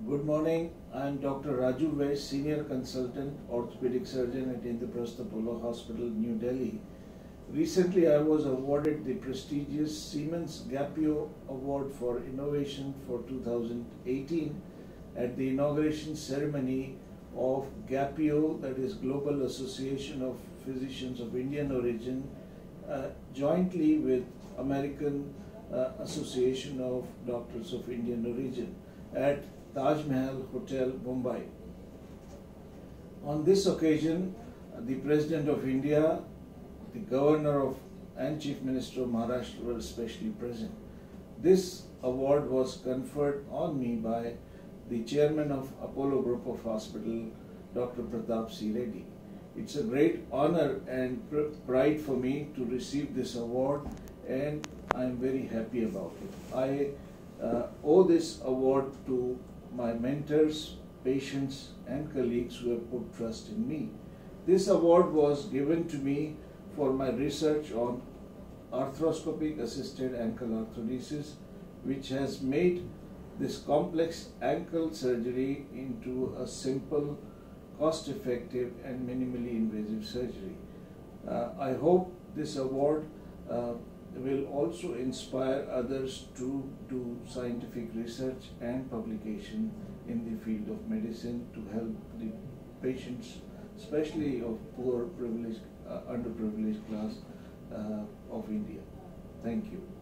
Good morning. I am Dr. Raju Vaishya, Senior Consultant Orthopedic Surgeon at Indraprastha Apollo Hospital, New Delhi. Recently, I was awarded the prestigious Siemens-GAPIO Award for Innovation for 2018 at the inauguration ceremony of GAPIO, that is Global Association of Physicians of Indian Origin, jointly with American Association of Doctors of Indian Origin at Taj Mahal Hotel, Mumbai. On this occasion, the President of India, the Governor and Chief Minister of Maharashtra were especially present. This award was conferred on me by the Chairman of Apollo Group of Hospital, Dr. Pratap C. Reddy. It's a great honor and pride for me to receive this award, and I'm very happy about it. I owe this award to my mentors, patients, and colleagues who have put trust in me. This award was given to me for my research on arthroscopic assisted ankle arthrodesis, which has made this complex ankle surgery into a simple, cost-effective, and minimally invasive surgery. I hope this award will also inspire others to do scientific research and publication in the field of medicine to help the patients, especially of poor, privileged, underprivileged class of India. Thank you.